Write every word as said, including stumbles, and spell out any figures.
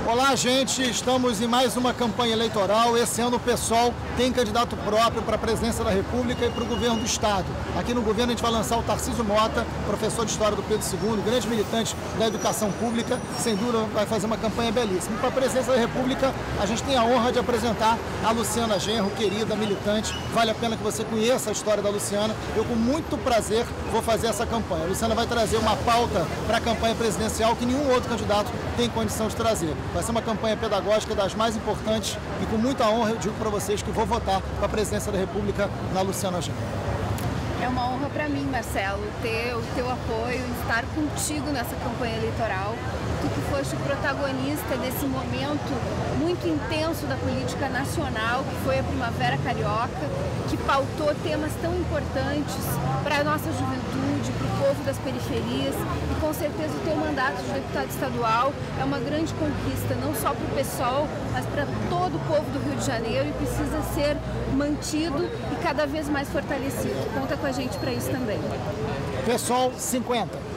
Olá, gente. Estamos em mais uma campanha eleitoral. Esse ano o PSOL tem candidato próprio para a presidência da República e para o governo do Estado. Aqui no governo a gente vai lançar o Tarcísio Mota, professor de História do Pedro segundo, grande militante da educação pública. Sem dúvida vai fazer uma campanha belíssima. E para a presidência da República a gente tem a honra de apresentar a Luciana Genro, querida militante. Vale a pena que você conheça a história da Luciana. Eu com muito prazer vou fazer essa campanha. A Luciana vai trazer uma pauta para a campanha presidencial que nenhum outro candidato tem condição de trazer. Vai ser uma campanha pedagógica das mais importantes e com muita honra eu digo para vocês que vou votar para a presidência da República na Luciana Genro. É uma honra para mim, Marcelo, ter o teu apoio, estar contigo nessa campanha eleitoral. Tu que foste o protagonista desse momento muito intenso da política nacional, que foi a Primavera Carioca, que pautou temas tão importantes para a nossa juventude, para o povo das periferias. E com certeza o teu mandato de deputado estadual é uma grande conquista, não só para o PSOL, mas para todo o povo do Rio de Janeiro, e precisa ser mantido e cada vez mais fortalecido. Conta com a gente para isso também. PSOL cinquenta.